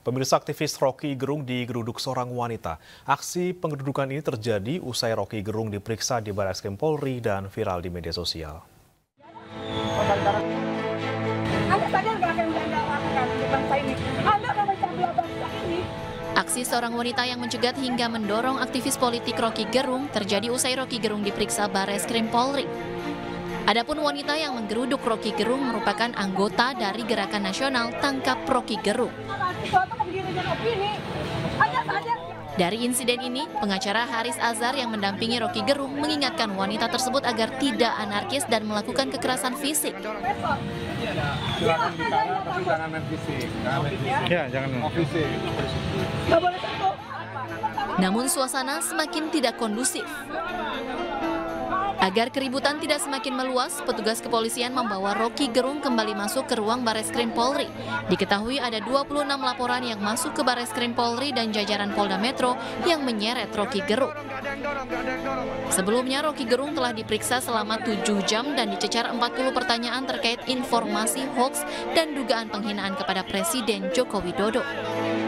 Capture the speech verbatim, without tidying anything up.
Pemirsa, aktivis Roky Gerung digeruduk seorang wanita. Aksi penggerudukan ini terjadi usai Roky Gerung diperiksa di Barreskrim Polri dan viral di media sosial. Aksi seorang wanita yang mencegat hingga mendorong aktivis politik Roky Gerung terjadi usai Roky Gerung diperiksa Barreskrim Polri. Adapun wanita yang menggeruduk Roky Gerung merupakan anggota dari Gerakan Nasional Tangkap Roky Gerung. Dari insiden ini, pengacara Haris Azhar yang mendampingi Roky Gerung mengingatkan wanita tersebut agar tidak anarkis dan melakukan kekerasan fisik. Silakan bicara, tapi jangan main fisik. Ya, jangan main fisik. Namun suasana semakin tidak kondusif. Agar keributan tidak semakin meluas, petugas kepolisian membawa Roky Gerung kembali masuk ke ruang Barreskrim Polri. Diketahui ada dua puluh enam laporan yang masuk ke Barreskrim Polri dan jajaran Polda Metro yang menyeret Roky Gerung. Sebelumnya, Roky Gerung telah diperiksa selama tujuh jam dan dicecar empat puluh pertanyaan terkait informasi hoaks dan dugaan penghinaan kepada Presiden Joko Widodo.